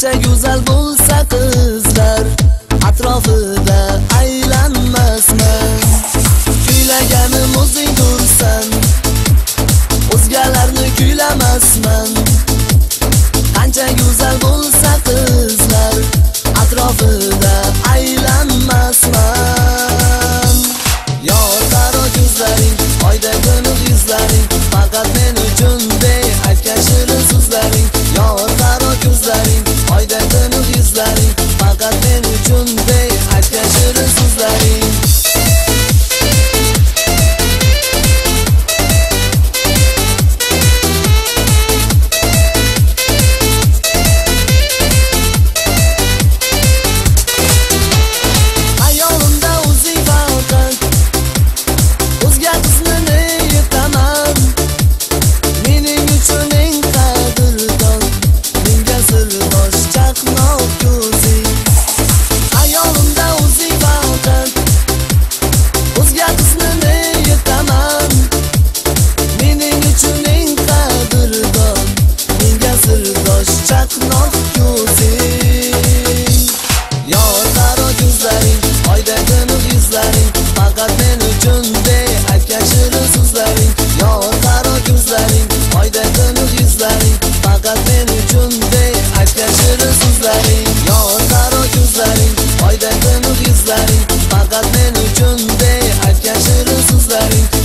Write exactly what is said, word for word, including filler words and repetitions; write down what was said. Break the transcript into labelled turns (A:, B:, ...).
A: Qancha go'zal bo'lsa qizlar, atrofida aylanmasman. Kuylaganim o'zing tursan, o'zgalarni kuylamasman. Qancha go'zal bo'lsa qizlar, atrofida aylanmasman. Yor qaro ko'zlaring, oyda ko'nib yuzlaring, faqat men uchun de aytgan shirin so'zlaring. Yor qaro ko'zlaring, oyda ko'nib yuzlaring, faqat men uchun de aytgan shirin so'zlaring. Chaqnoq ko'zing, yor qaro ko'zlaring, oyda ko'nib yuzlaring, faqat men uchun de aytgan shirin so'zlaring. Yor qaro ko'zlaring, oyda ko'nib yuzlaring, faqat men uchun de aytgan shirin so'zlaring. Yor qaro ko'zlaring, oyda ko'nib yuzlaring, faqat men uchun de aytgan shirin so'zlaring.